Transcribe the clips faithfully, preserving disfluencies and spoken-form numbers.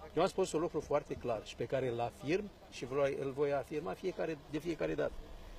Eu am spus un lucru foarte clar și pe care îl afirm și îl voi afirma fiecare, de fiecare dată.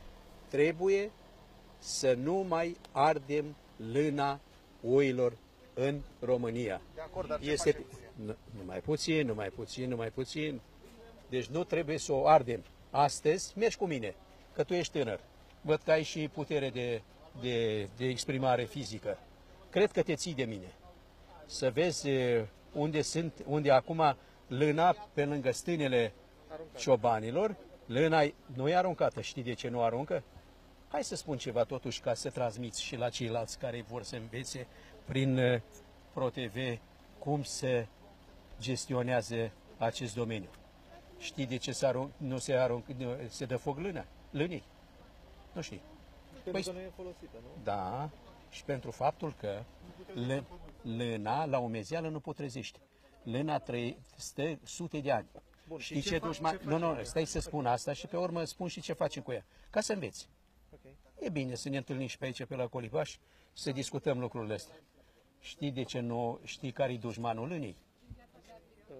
Trebuie să nu mai ardem lâna oilor în România. De acord, dar ce este facem cu ea? nu, numai puțin, numai puțin, numai puțin. Deci nu trebuie să o ardem. Astăzi mergi cu mine, că tu ești tânăr. Văd că ai și putere de, de, de exprimare fizică. Cred că te ții de mine. Să vezi unde sunt, unde acum lâna pe lângă stânele Aruncat. ciobanilor, lâna nu e aruncată. Știi de ce nu aruncă? Hai să spun ceva totuși ca să transmiți și la ceilalți care vor să învețe prin ProTV cum se gestionează acest domeniu. Știi de ce se arunc, nu se aruncă, se dă foc lâna? Lânii? Nu știi. Pentru Păi, că nu e folosită, nu? da, și pentru faptul că lă, lâna la umezeală nu putrezește. Lâna trăie, stă sute de ani. Bun, Știi și ce, ce fac- dușman? ce Nu, facem nu, cu ea? stai să spun asta și pe urmă spun și ce facem cu ea. Ca să înveți. Ok. E bine să ne întâlnim și pe aici, pe la Colibaș, să discutăm lucrurile astea. Știi de ce nu știi care-i dușmanul lânii? Uh,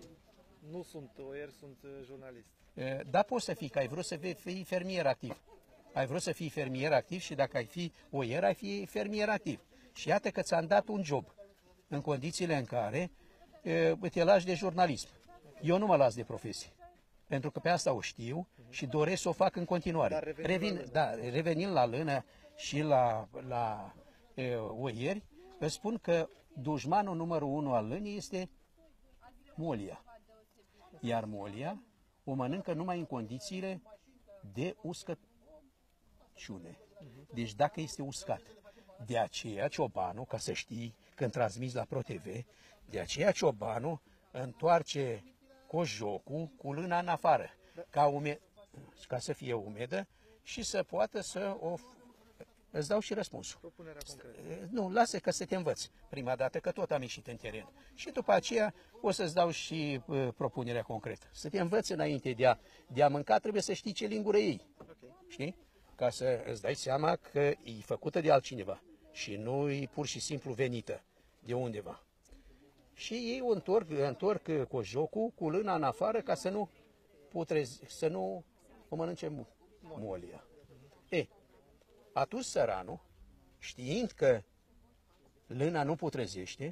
nu sunt oier, sunt uh, jurnalist. E, Da, poți să fii, că ai vrut să fii fermier activ. Ai vrut să fii fermier activ și dacă ai fi oier, ai fi fermier activ. Și iată că ți-am dat un job în condițiile în care e, te lași de jurnalism. Eu nu mă las de profesie, pentru că pe asta o știu și doresc să o fac în continuare. Dar revenim Revin, la lână. da, revenind la lână și la, la e, oieri, îți spun că dușmanul numărul unu al lânii este molia. Iar molia o mănâncă numai în condițiile de uscăciune. Deci dacă este uscat. De aceea ciobanul, ca să știi, când transmiți la ProTV, de aceea ciobanul întoarce cojocul cu lâna în afară, ca, ume, ca să fie umedă și să poată să o... Îți dau și răspunsul. Propunerea concretă. Nu, lasă că să te învăț prima dată, că tot am ieșit în teren. Și după aceea o să-ți dau și uh, propunerea concretă. Să te învăț înainte de a, de a mânca, trebuie să știi ce lingură ei. Ok. Știi? Ca să îți dai seama că e făcută de altcineva și nu e pur și simplu venită de undeva. Și ei o întorc, întorc cojocul cu lâna în afară ca să nu putrezi, să nu o mănânce molia. E, atunci săranul, știind că lâna nu putrezește,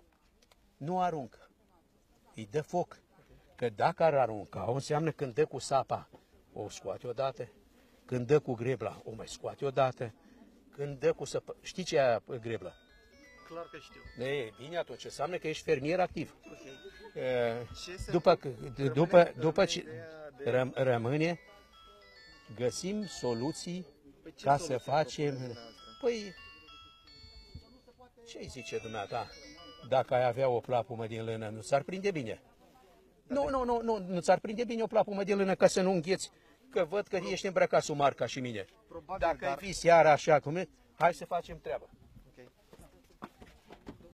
nu aruncă. Îi dă foc. Că dacă ar arunca, o înseamnă când dă cu sapa, o scoate odată, când dă cu grebla, o mai scoate odată, când dă cu săpă... Știi ce e grebla? Clar că știu. E bine, atunci înseamnă că ești fermier activ. Ok. E, Ce se- După, rămâne- după, după rămâne ce ideea de- răm- rămâne, găsim soluții Păi ce ca să soluție facem... propuneți dumneavoastră? Păi, ce-i zice dumneata? Dacă ai avea o plapumă din lână, nu ți-ar prinde bine? Nu, nu, nu, nu, nu ți-ar prinde bine o plapumă din lână ca să nu îngheți, că văd că ești îmbrăcat sumar ca și mine. Probabil, Dacă dar- ai fi seara așa cum e, hai să facem treaba.